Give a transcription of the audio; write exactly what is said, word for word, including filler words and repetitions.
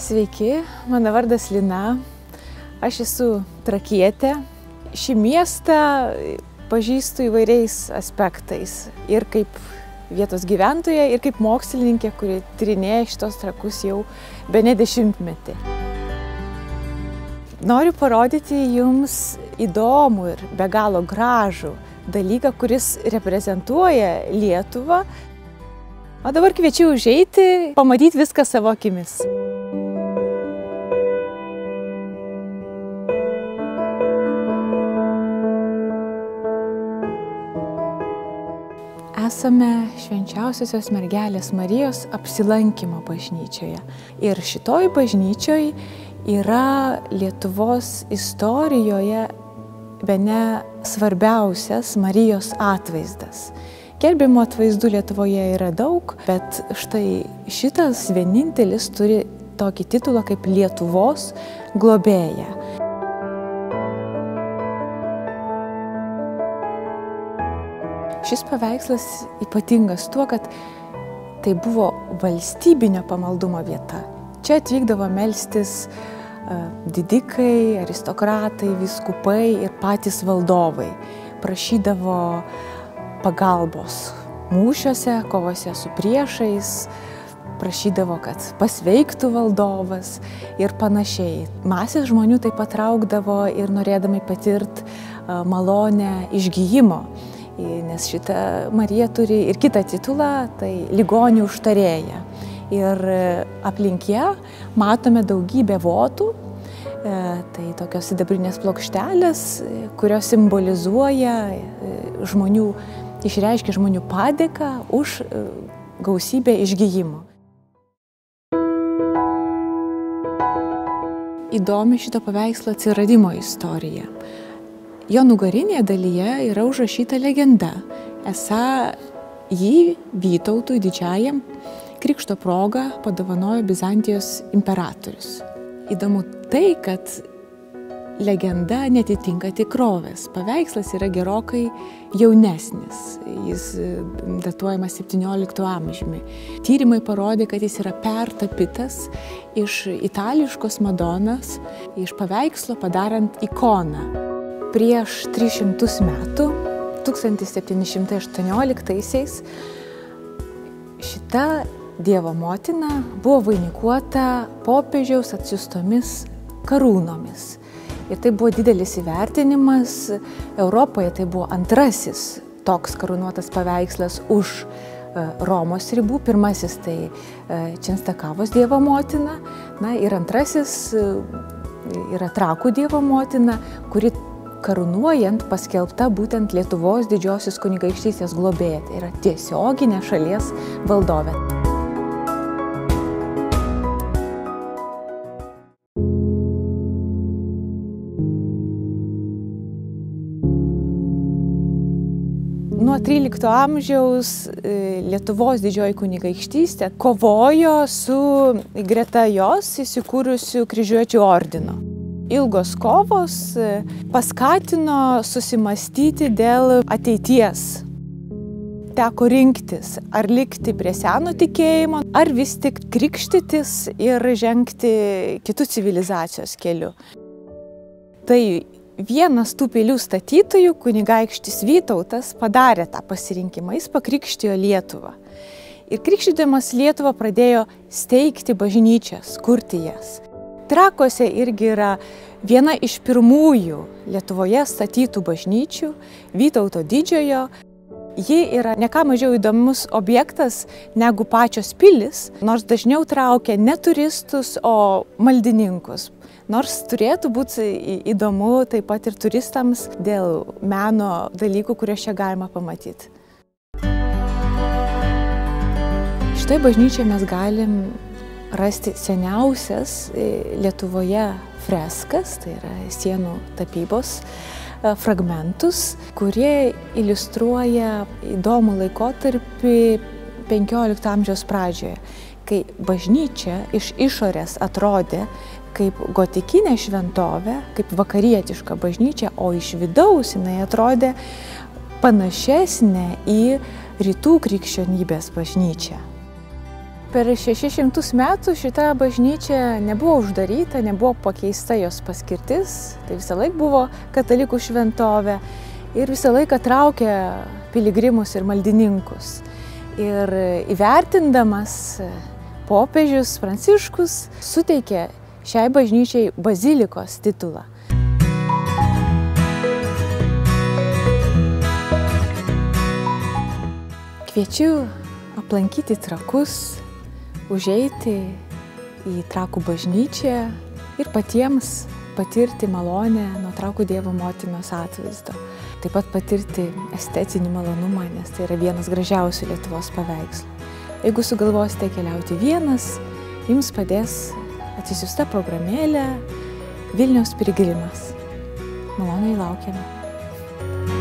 Sveiki, mano vardas Lina, aš esu trakietė. Šį miestą pažįstu įvairiais aspektais ir kaip vietos gyventoja, ir kaip mokslininkė, kuri tyrinėja šitos trakus jau bene dešimtmetį. Noriu parodyti jums įdomų ir be galo gražų dalyką, kuris reprezentuoja Lietuvą. O dabar kviečiu užeiti, pamatyti viską savo akimis. Esame Švenčiausiosios Mergelės Marijos apsilankymo bažnyčioje. Ir šitoj bažnyčioj yra Lietuvos istorijoje bene svarbiausias Marijos atvaizdas. Gerbimo atvaizdų Lietuvoje yra daug, bet štai šitas vienintelis turi tokį titulą kaip Lietuvos globėja. Šis paveikslas ypatingas tuo, kad tai buvo valstybinio pamaldumo vieta. Čia atvykdavo melstis didikai, aristokratai, vyskupai ir patys valdovai. Prašydavo pagalbos mūšiuose, kovose su priešais, prašydavo, kad pasveiktų valdovas ir panašiai. Masės žmonių taip pat traukdavo ir norėdami patirti malonę išgijimo. Nes šita Marija turi ir kitą titulą, tai ligonių užtarėja. Ir aplink ją matome daugybę votų, tai tokios sidabrinės plokštelės, kurios simbolizuoja žmonių, išreiškia žmonių padėką už gausybę išgijimo. Įdomi šito paveikslo atsiradimo istorija. Jo nugarinėje dalyje yra užrašyta legenda, esą jį Vytautui didžiajam krikšto proga padovanojo Bizantijos imperatorius. Įdomu tai, kad legenda netitinka tikrovės. Paveikslas yra gerokai jaunesnis, jis datuojamas septynioliktu amžiumi. Tyrimai parodė, kad jis yra pertapytas iš itališkos Madonos, iš paveikslo padarant ikoną. Prieš tris šimtus metų, tūkstantis septyni šimtai aštuonioliktaisiais, šita Dievo motina buvo vainikuota popiežiaus atsiųstomis karūnomis. Ir tai buvo didelis įvertinimas. Europoje tai buvo antrasis toks karūnuotas paveikslas už Romos ribų. Pirmasis tai Čenstakavos Dievo motina, na, ir antrasis yra Trakų Dievo motina, kuri karūnuojant paskelbta būtent Lietuvos didžiosios kunigaikštystės globėja. Tai yra tiesioginė šalies valdovė. Nuo trylikto amžiaus Lietuvos didžioji kunigaikštystė kovojo su greta jos įsikūrusiu kryžiuočių ordinu. Ilgos kovos paskatino susimastyti dėl ateities. Teko rinktis, ar likti prie seno tikėjimo, ar vis tik krikštytis ir žengti kitų civilizacijos keliu. Tai vienas tų pilių statytojų, kunigaikštis Vytautas, padarė tą pasirinkimą, jis pakrikštijo Lietuvą. Ir krikštydamas Lietuvą pradėjo steigti bažnyčias, kurti jas. Trakuose irgi yra viena iš pirmųjų Lietuvoje statytų bažnyčių, Vytauto didžiojo. Ji yra ne ką mažiau įdomus objektas negu pačios pilis, nors dažniau traukia ne turistus, o maldininkus. Nors turėtų būti įdomu taip pat ir turistams dėl meno dalykų, kuriuos čia galima pamatyti. Štai bažnyčioje mes galim rasti seniausias Lietuvoje freskas, tai yra sienų tapybos fragmentus, kurie iliustruoja įdomų laikotarpį penkiolikto amžiaus pradžioje, kai bažnyčia iš išorės atrodė kaip gotikinė šventovė, kaip vakarietiška bažnyčia, o iš vidaus jinai atrodė panašesnė į rytų krikščionybės bažnyčią. Per šešis šimtus metų šita bažnyčia nebuvo uždaryta, nebuvo pakeista jos paskirtis, tai visą laiką buvo katalikų šventovė ir visą laiką traukė piligrimus ir maldininkus. Ir įvertindamas popiežius Pranciškus suteikė šiai bažnyčiai bazilikos titulą. Kviečiu aplankyti Trakus, užeiti į Trakų bažnyčią ir patiems patirti malonę nuo Trakų Dievo motinos atvaizdo. Taip pat patirti estetinį malonumą, nes tai yra vienas gražiausių Lietuvos paveikslų. Jeigu sugalvosite keliauti vienas, jums padės atsisiųsta programėlė Vilniaus piligrimas. Maloniai laukiame.